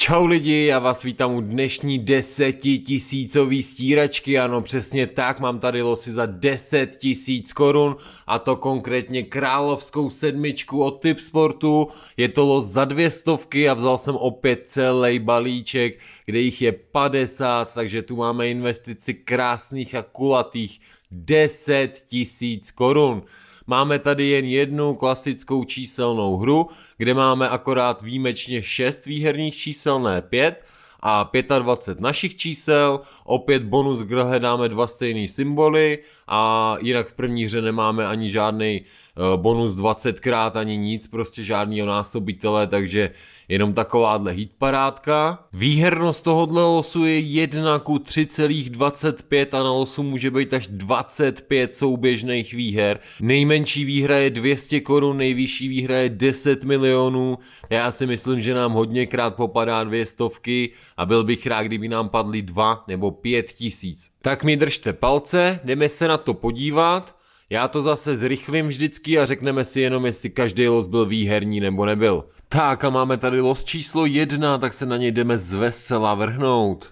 Čau lidi, já vás vítám u dnešní 10 000 stíračky, ano přesně tak, mám tady losy za 10 000 korun a to konkrétně královskou sedmičku od Tipsportu, je to los za 200 a vzal jsem opět celý balíček, kde jich je 50, takže tu máme investici krásných a kulatých 10 000 korun. Máme tady jen jednu klasickou číselnou hru, kde máme akorát výjimečně 6 výherních čísel, ne 5, a 25 našich čísel, opět bonus, kde hledáme dva stejné symboly a jinak v první hře nemáme ani žádný bonus 20krát, ani nic, prostě žádnýho násobitele, takže jenom takováhle hitparádka. Výhernost tohohle losu je 1 ku 3,25 a na losu může být až 25 souběžných výher. Nejmenší výhra je 200 korun, nejvyšší výhra je 10 milionů. Já si myslím, že nám hodněkrát popadá 200 a byl bych rád, kdyby nám padly 2 nebo 5 tisíc. Tak mi držte palce, jdeme se na to podívat. Já to zase zrychlím vždycky a řekneme si jenom, jestli každý los byl výherní nebo nebyl. Tak a máme tady los číslo 1, tak se na něj jdeme zvesela vrhnout.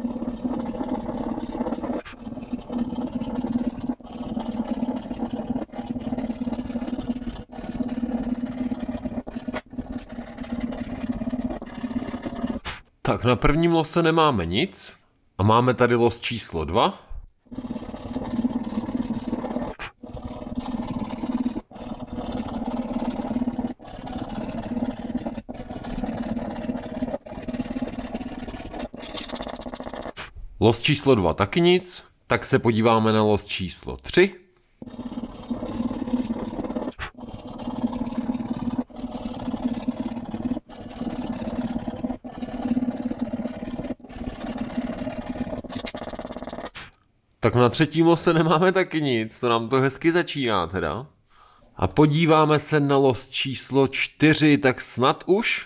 Tak na prvním lose nemáme nic. A máme tady los číslo 2. Los číslo 2 taky nic, tak se podíváme na los číslo 3. Tak na třetím lose nemáme taky nic, to nám to hezky začíná teda. A podíváme se na los číslo 4, tak snad už.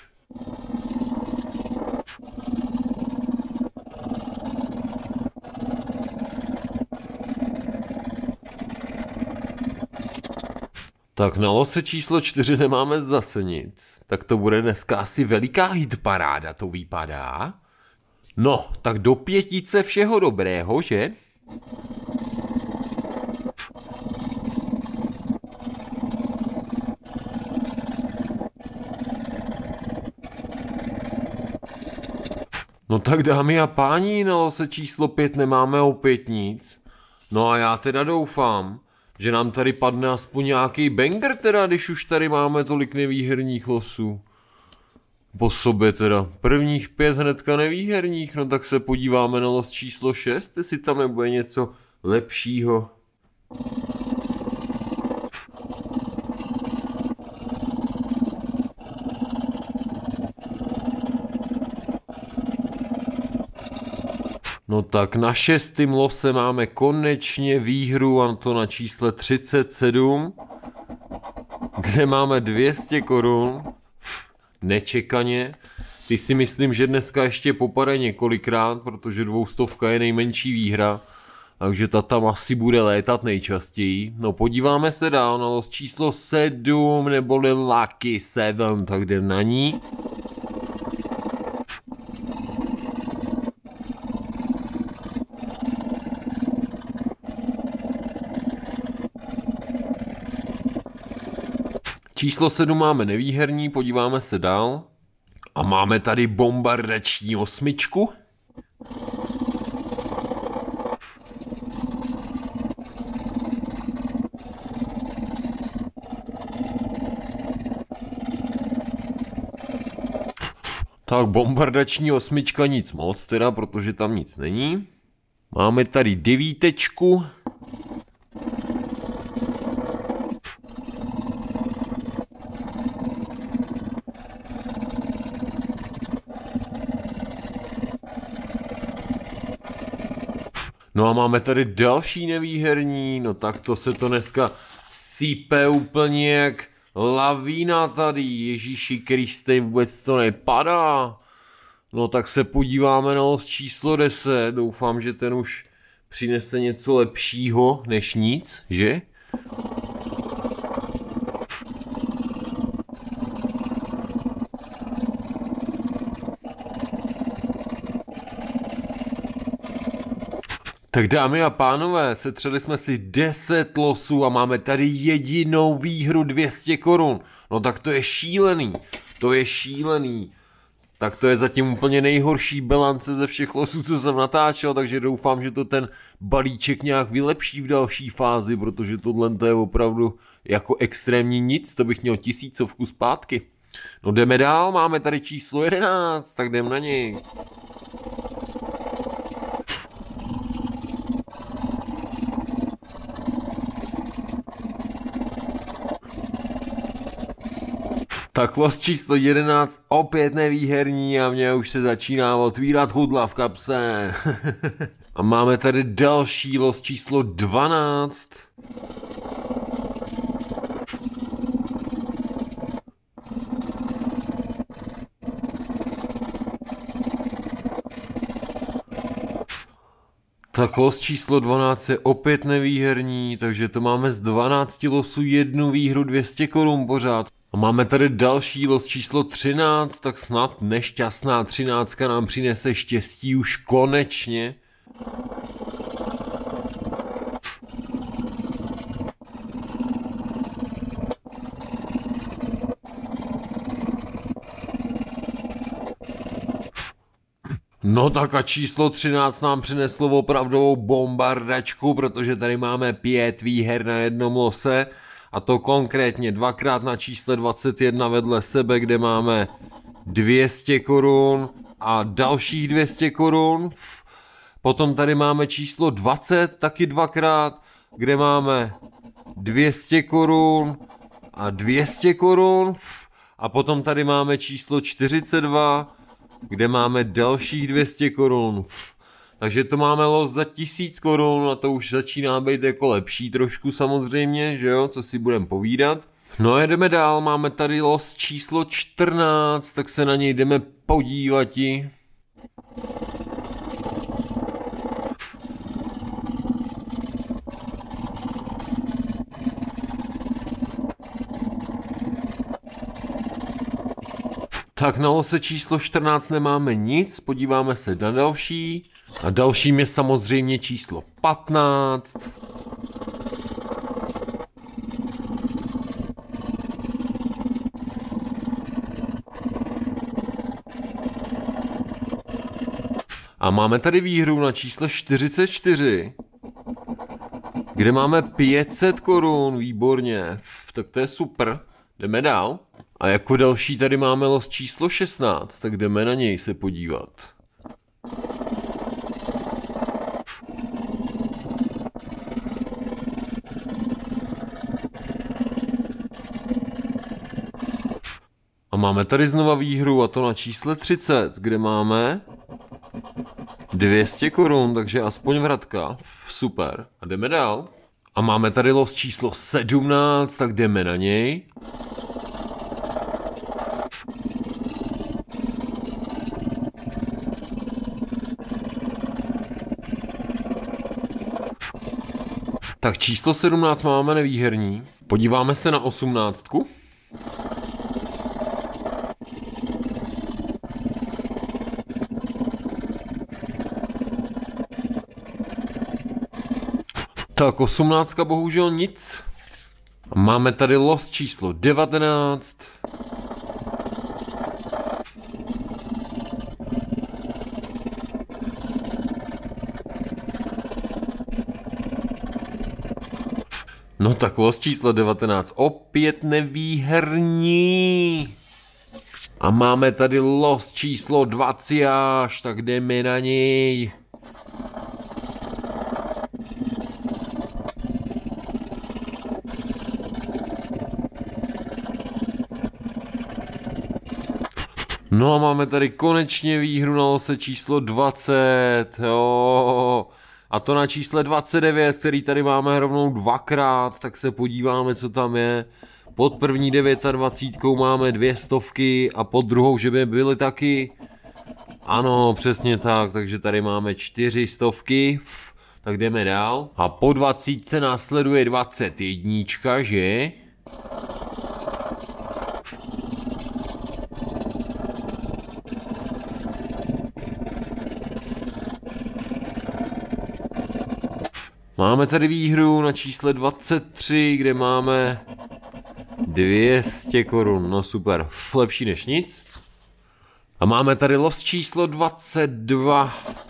Tak na lose číslo 4 nemáme zase nic. Tak to bude dneska asi veliká hitparáda, to vypadá. No, tak do 5 všeho dobrého, že? No tak dámy a páni, na lose číslo 5 nemáme opět nic. No a já teda doufám, že nám tady padne aspoň nějaký banger teda, když už tady máme tolik nevýherních losů. Po sobě teda. Prvních 5 hnedka nevýherních, no tak se podíváme na los číslo 6, jestli tam nebude něco lepšího. No tak na 6. lose máme konečně výhru, a to na čísle 37, kde máme 200 korun, nečekaně. Ty si myslím, že dneska ještě popade několikrát, protože 200 je nejmenší výhra, takže ta tam asi bude létat nejčastěji. No podíváme se dál na los číslo 7, neboli Lucky 7, tak jdem na ní. Číslo 7 máme nevýherní, podíváme se dál. A máme tady bombardační 8. Tak bombardační 8 nic moc teda, protože tam nic není. Máme tady 9. No a máme tady další nevýherní, no tak to se to dneska sype úplně jak lavína tady, Ježíši Kriste, vůbec to nepadá. No tak se podíváme na los číslo 10, doufám, že ten už přinese něco lepšího než nic, že? Tak dámy a pánové, setřeli jsme si 10 losů a máme tady jedinou výhru 200 korun. No tak to je šílený, to je šílený. Tak to je zatím úplně nejhorší bilance ze všech losů, co jsem natáčel, takže doufám, že to ten balíček nějak vylepší v další fázi, protože tohle to je opravdu jako extrémní nic, to bych měl 1000 zpátky. No jdeme dál, máme tady číslo 11, tak jdem na něj. Tak los číslo 11 opět nevýherní a mě už se začíná otvírat hudla v kapse. A máme tady další los číslo 12. Tak los číslo 12 je opět nevýherní, takže to máme z 12 losů jednu výhru 200 korun pořád. A máme tady další los číslo 13, tak snad nešťastná 13 nám přinese štěstí už konečně. No tak a číslo 13 nám přineslo opravdovou bombardačku, protože tady máme 5 výher na jednom lose. A to konkrétně dvakrát na čísle 21 vedle sebe, kde máme 200 korun a dalších 200 korun. Potom tady máme číslo 20, taky dvakrát, kde máme 200 korun a 200 korun. A potom tady máme číslo 42, kde máme dalších 200 korun. Takže to máme los za 1000 korun a to už začíná být jako lepší trošku samozřejmě, že jo, co si budeme povídat. No a jdeme dál, máme tady los číslo 14, tak se na něj jdeme podívat. Tak na lose číslo 14 nemáme nic, podíváme se na další. A dalším je samozřejmě číslo 15. A máme tady výhru na číslo 44, kde máme 500 korun, výborně, tak to je super, jdeme dál. A jako další tady máme los číslo 16, tak jdeme na něj se podívat. A máme tady znova výhru a to na čísle 30, kde máme 200 korun, takže aspoň vratka, super. A jdeme dál. A máme tady los číslo 17, tak jdeme na něj. Tak číslo 17 máme nevýherní. Podíváme se na 18. Tak 18 bohužel nic. Máme tady los číslo 19. No tak los číslo 19 opět nevýherní. A máme tady los číslo 20, tak jdeme na něj. No a máme tady konečně výhru na lose číslo 20, jo. A to na čísle 29, který tady máme rovnou dvakrát, tak se podíváme, co tam je. Pod první 29 máme 200 a pod druhou, že by byly taky. Ano, přesně tak, takže tady máme 400. Tak jdeme dál. A po 20 následuje 21, že? Máme tady výhru na čísle 23, kde máme 200 korun, no super, lepší než nic. A máme tady los číslo 22.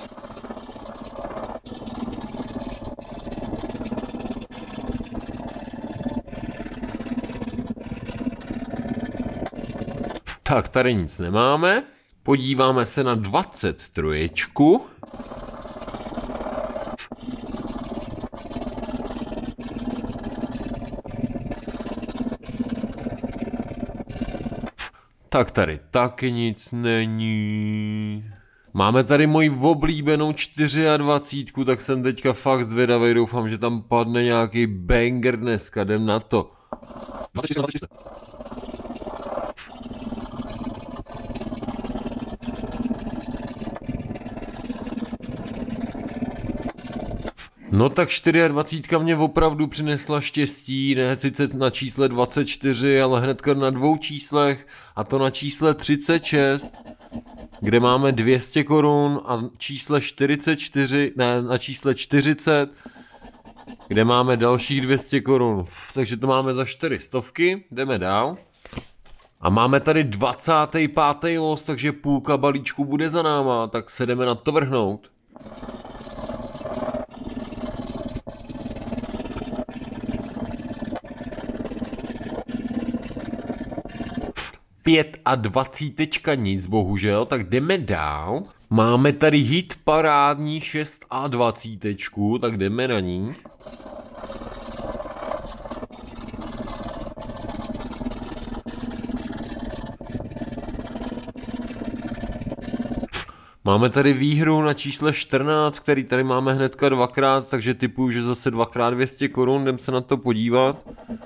Tak, tady nic nemáme. Podíváme se na 23. Tak tady taky nic není. Máme tady moji oblíbenou 24, tak jsem teďka fakt zvědavý, doufám, že tam padne nějaký banger dneska, jdem na to. 24. No tak 24 mě opravdu přinesla štěstí, ne sice na čísle 24, ale hnedka na dvou číslech, a to na čísle 36, kde máme 200 korun, a čísle 44, ne, na čísle 40, kde máme dalších 200 korun. Takže to máme za 400, jdeme dál. A máme tady 25. los, takže půlka balíčku bude za náma, tak se jdeme na to vrhnout. 25 nic, bohužel, tak jdeme dál. Máme tady hit parádní 26, tak jdeme na ní. Máme tady výhru na čísle 14, který tady máme hnedka dvakrát, takže typuju, že zase dvakrát 200 korun, jdem se na to podívat.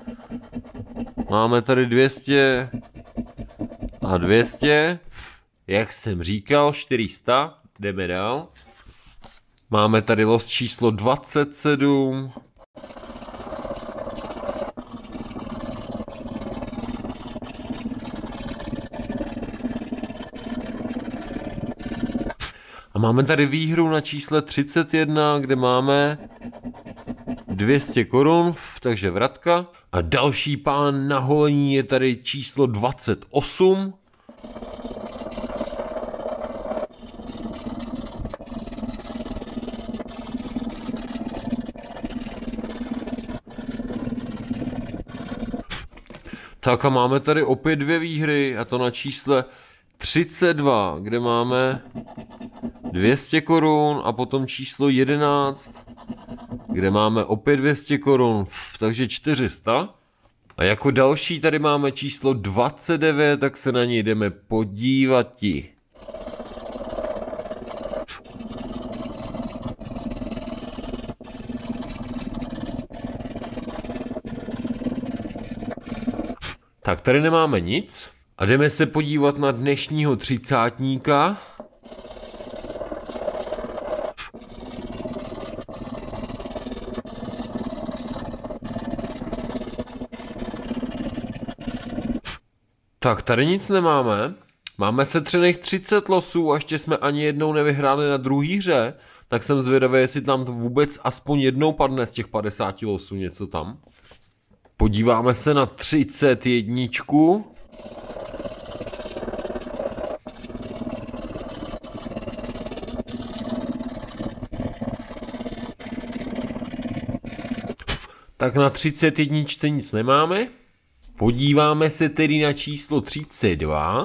Máme tady 200 a 200, jak jsem říkal, 400, jdeme dál. Máme tady los číslo 27. A máme tady výhru na čísle 31, kde máme 200 korun, takže vratka. A další pán na holení je tady číslo 28. Tak a máme tady opět dvě výhry, a to na čísle 32, kde máme 200 korun, a potom číslo 11, kde máme opět 200 korun, takže 400. A jako další tady máme číslo 29, tak se na něj jdeme podívat. Tak tady nemáme nic. A jdeme se podívat na dnešního třicátníka. Tak tady nic nemáme. Máme setřených 30 losů a ještě jsme ani jednou nevyhráli na druhé hře. Tak jsem zvědavý, jestli tam vůbec aspoň jednou padne z těch 50 losů něco tam. Podíváme se na 31. Tak na 31 nic nemáme. Podíváme se tedy na číslo 32.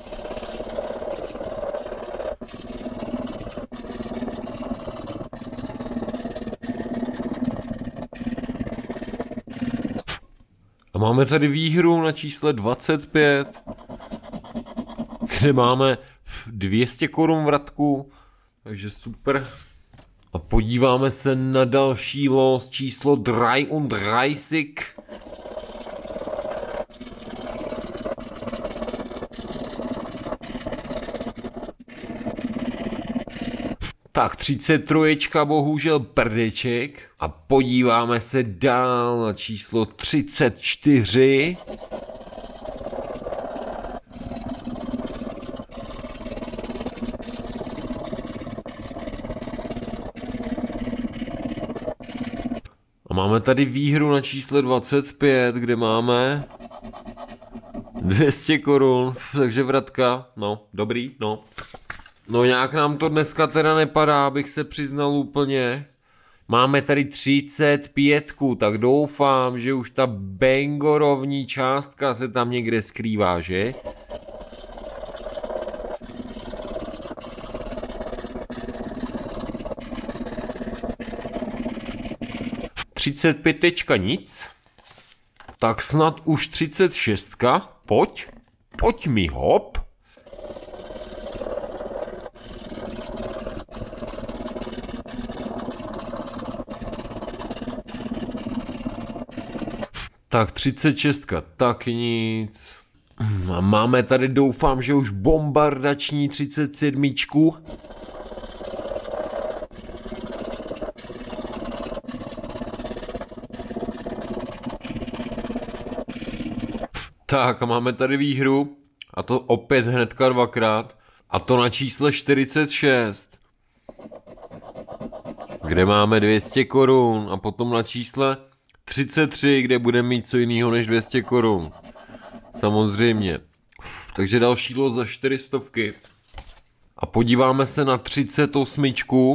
A máme tady výhru na čísle 25, kde máme 200 korun vratku, takže super. A podíváme se na další los, číslo 33. Tak 33, bohužel prdeček. A podíváme se dál na číslo 34. máme tady výhru na čísle 25, kde máme 200 korun, takže vratka, no, dobrý, no. No nějak nám to dneska teda nepadá, abych se přiznal úplně. Máme tady 35, tak doufám, že už ta bangorovní částka se tam někde skrývá, že? Tečka nic. Tak snad už 36. Pojď mi hop. Tak 36, tak nic. A máme tady, doufám, že už bombardační 37. Tak a máme tady výhru. A to opět hnedka dvakrát. A to na čísle 46. Kde máme 200 korun. A potom na čísle 33, kde budeme mít co jiného než 200 korun. Samozřejmě. Takže další lot za 400. A podíváme se na 38.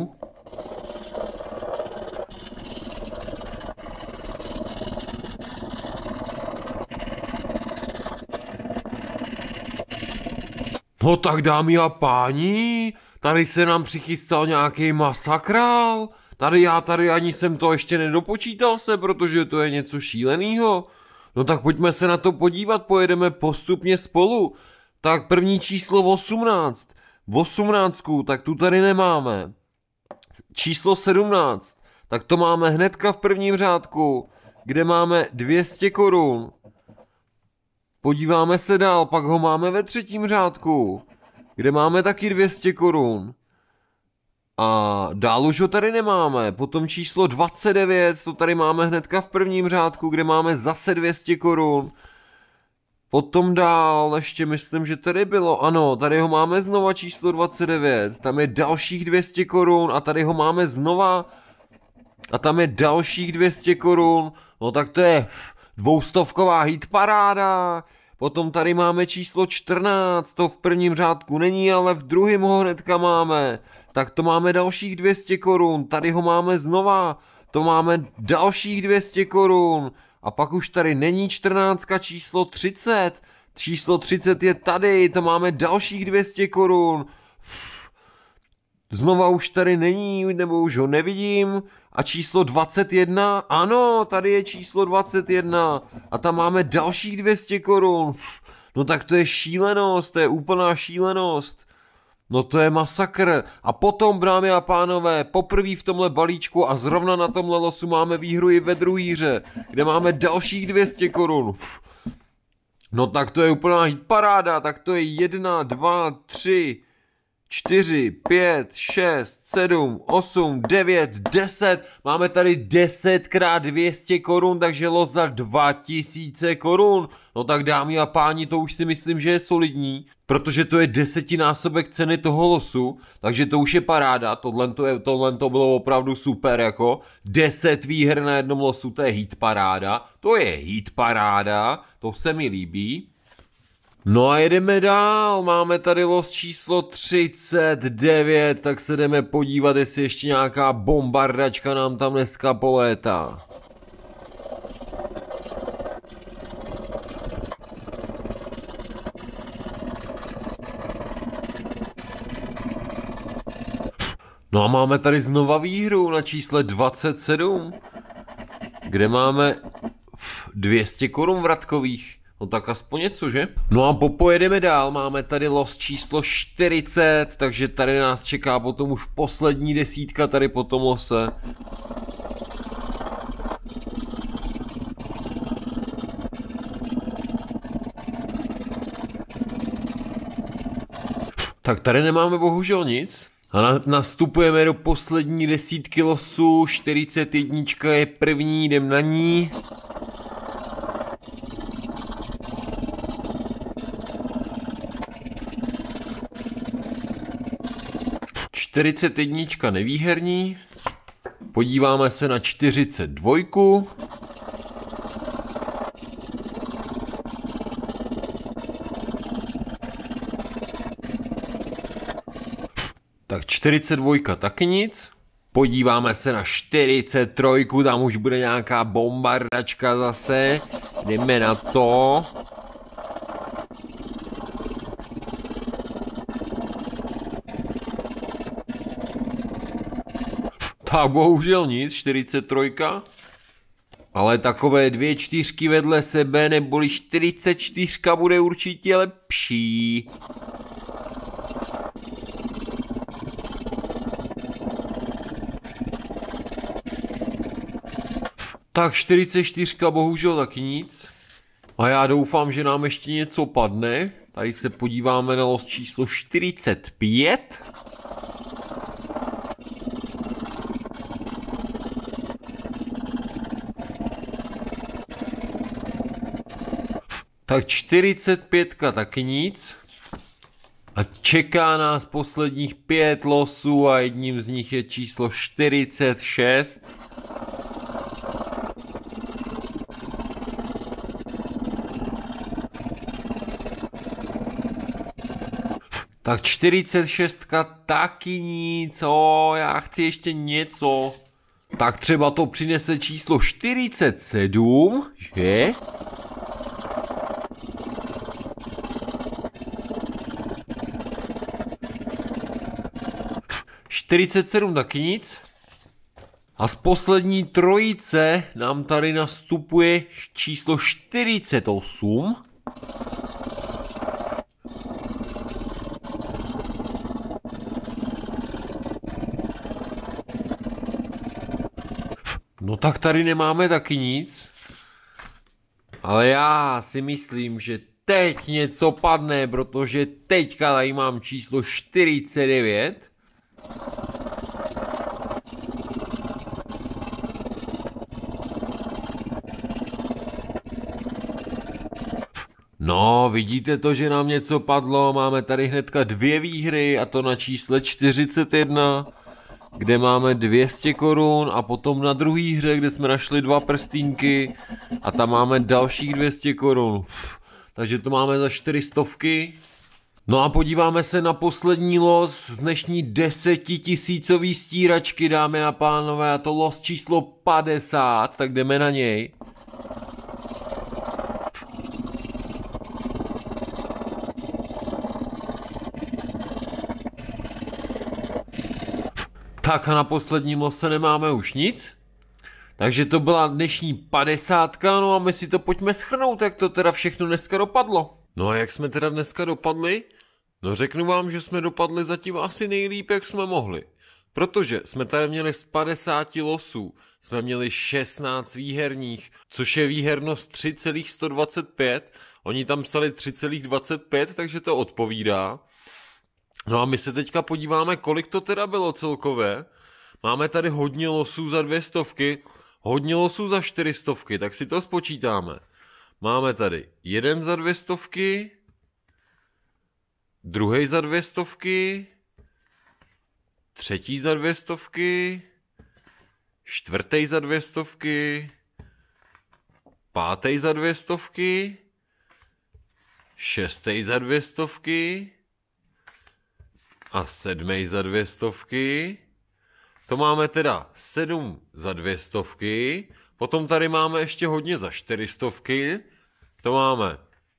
No tak dámy a páni, tady se nám přichystal nějaký masakrál. Tady ani jsem to ještě nedopočítal se, protože to je něco šílenýho. No tak pojďme se na to podívat, pojedeme postupně spolu. Tak první číslo 18. 18, tak tu tady nemáme. Číslo 17, tak to máme hnedka v prvním řádku, kde máme 200 korun. Podíváme se dál, pak ho máme ve třetím řádku, kde máme taky 200 korun. A dál už ho tady nemáme. Potom číslo 29, to tady máme hnedka v prvním řádku, kde máme zase 200 korun. Potom dál, ještě myslím, že tady bylo, ano, tady ho máme znova číslo 29, tam je dalších 200 korun a tady ho máme znova a tam je dalších 200 korun, no tak to je 200ková hitparáda. Potom tady máme číslo 14, to v prvním řádku není, ale v druhém ho hnedka máme. Tak to máme dalších 200 korun, tady ho máme znova, to máme dalších 200 korun. A pak už tady není 14, číslo 30. Číslo 30 je tady, to máme dalších 200 korun. Znova už tady není, nebo už ho nevidím. A číslo 21, ano, tady je číslo 21. A tam máme dalších 200 korun. No tak to je šílenost, to je úplná šílenost. No to je masakr. A potom, dámy a pánové, poprvé v tomhle balíčku a zrovna na tomhle losu máme výhru i ve druhé hře, kde máme dalších 200 korun. No tak to je úplná hitparáda, tak to je 1, 2, 3, 4, 5, 6, 7, 8, 9, 10. Máme tady 10 krát 200 korun, takže los za 2000 korun. No tak dámy a páni, to už si myslím, že je solidní, protože to je 10násobek ceny toho losu, takže to už je paráda. Tohle to bylo opravdu super, jako 10 výher na jednom losu, to je hitparáda. To je hitparáda, to se mi líbí. No a jedeme dál, máme tady los číslo 39, tak se jdeme podívat, jestli ještě nějaká bombardačka nám tam dneska polétá. No a máme tady znova výhru na čísle 27, kde máme 200 korun vratkových. No tak aspoň něco, že? No a pojedeme dál, máme tady los číslo 40, takže tady nás čeká potom už poslední desítka tady po tom lose. Tak tady nemáme bohužel nic. A nastupujeme do poslední desítky losu, 41 je první, jdem na ní. Čtyřicet jednička nevýherní. Podíváme se na 42. Tak 42 taky nic. Podíváme se na 43, tam už bude nějaká bombardačka zase. Jdeme na to. Tak bohužel nic, 43. Ale takové 2 čtyřky vedle sebe, neboli 44 bude určitě lepší. Tak 44 bohužel taky nic. A já doufám, že nám ještě něco padne. Tady se podíváme na los číslo 45. Tak 45 taky nic. A čeká nás posledních 5 losů a jedním z nich je číslo 46. Tak 46 taky nic, já chci ještě něco. Tak třeba to přinese číslo 47, že? ...47 taky nic. A z poslední trojice nám tady nastupuje číslo 48. No tak tady nemáme taky nic. Ale já si myslím, že teď něco padne, protože teďka tady mám číslo 49. No, vidíte to, že nám něco padlo, máme tady hnedka 2 výhry a to na čísle 41, kde máme 200 korun a potom na druhé hře, kde jsme našli 2 prstínky a tam máme dalších 200 korun. Takže to máme za 400. No a podíváme se na poslední los z dnešní 10 000 stíračky, dámy a pánové, a to los číslo 50, tak jdeme na něj. Tak a na posledním lose nemáme už nic. Takže to byla dnešní 50, no a my si to pojďme shrnout, jak to teda všechno dneska dopadlo. No a jak jsme teda dneska dopadli? No řeknu vám, že jsme dopadli zatím asi nejlíp, jak jsme mohli. Protože jsme tady měli z 50 losů, jsme měli 16 výherních, což je výhernost 3,125. Oni tam psali 3,25, takže to odpovídá. No a my se teďka podíváme, kolik to teda bylo celkově. Máme tady hodně losů za 200, hodně losů za 400, tak si to spočítáme. Máme tady jeden za 200, druhý za 200, třetí za 200, čtvrtý za 200, pátý za 200, šestý za 200 a 7 za 200. To máme teda 7 za 200. Potom tady máme ještě hodně za 400. To máme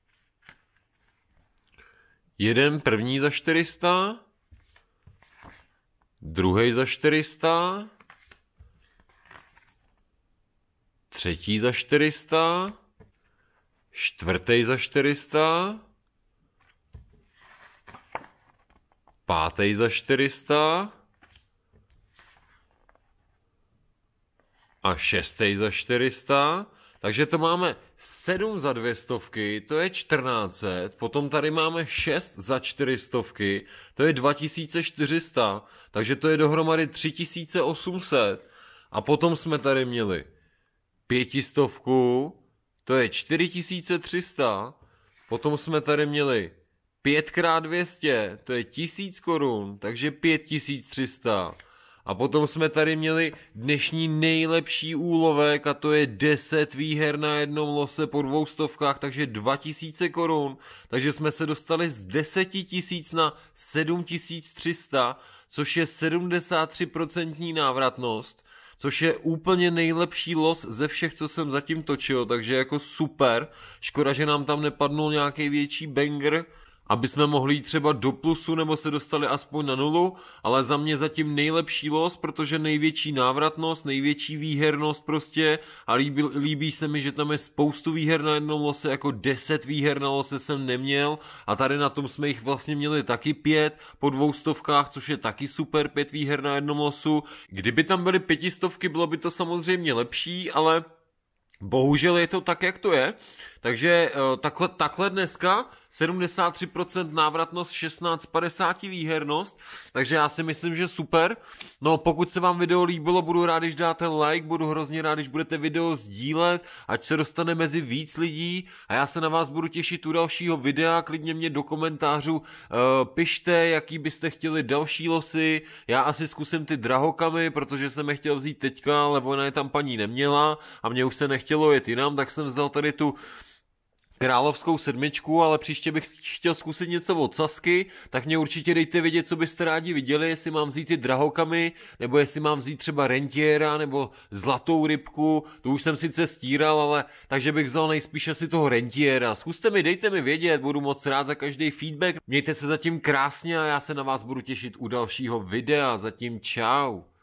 jeden první za 400, druhý za 400, třetí za 400, čtvrtý za 400, pátý za 400 a šestý za 400. Takže to máme 7 za 200, to je 1400, potom tady máme 6 za 400, to je 2400, takže to je dohromady 3800. A potom jsme tady měli 500, to je 4300, potom jsme tady měli 5x200, to je 1000 korun, takže 5300. A potom jsme tady měli dnešní nejlepší úlovek a to je 10 výher na jednom lose po 200, takže 2000 korun. Takže jsme se dostali z 10 000 na 7300, což je 73% návratnost. Což je úplně nejlepší los ze všech, co jsem zatím točil, takže jako super. Škoda, že nám tam nepadnul nějaký větší banger, aby jsme mohli jít třeba do plusu nebo se dostali aspoň na nulu, ale za mě zatím nejlepší los, protože největší návratnost, největší výhernost prostě a líbí se mi, že tam je spoustu výher na jednom lose, jako 10 výher na lose jsem neměl a tady na tom jsme jich vlastně měli taky 5 po 200, což je taky super, 5 výher na jednom losu. Kdyby tam byly 500, bylo by to samozřejmě lepší, ale bohužel je to tak, jak to je, takže takhle dneska 73% návratnost, 16,50 výhernost, takže já si myslím, že super. No pokud se vám video líbilo, budu rád, když dáte like, budu hrozně rád, když budete video sdílet, ať se dostane mezi víc lidí a já se na vás budu těšit u dalšího videa, klidně mě do komentářů pište, jaký byste chtěli další losy, já asi zkusím ty drahokamy, protože jsem je chtěl vzít teďka, ale ona je tam paní neměla a mě už se nechtělo jet jinam, tak jsem vzal tady tu královskou 7, ale příště bych chtěl zkusit něco od Sasky, tak mě určitě dejte vědět, co byste rádi viděli, jestli mám vzít ty drahokamy, nebo jestli mám vzít třeba rentiera, nebo zlatou rybku, to už jsem sice stíral, ale takže bych vzal nejspíš asi toho rentiera. Zkuste mi, dejte mi vědět, budu moc rád za každý feedback, mějte se zatím krásně a já se na vás budu těšit u dalšího videa, zatím čau.